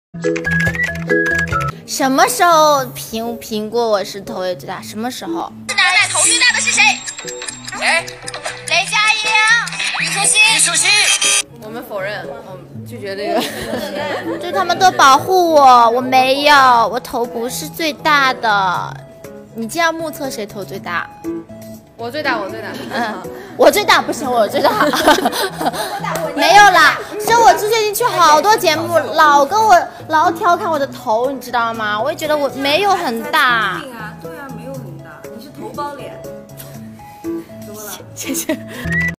什么时候评过我是头也最大？什么时候？ 现在头最大的是谁？ 谁？ 雷佳音、虞书欣。 虞书欣。 我们否认，我们拒绝这个。 就他们都保护我，我没有，我头不是最大的。你这样目测谁头最大？ 我最大，我最大。 我最大不行，我最大。没有啦，是我之前已经去好多节目，老调侃我的头，你知道吗？我也觉得我没有很大。 对啊，没有很大，你是头包脸。怎么了？ 谢谢。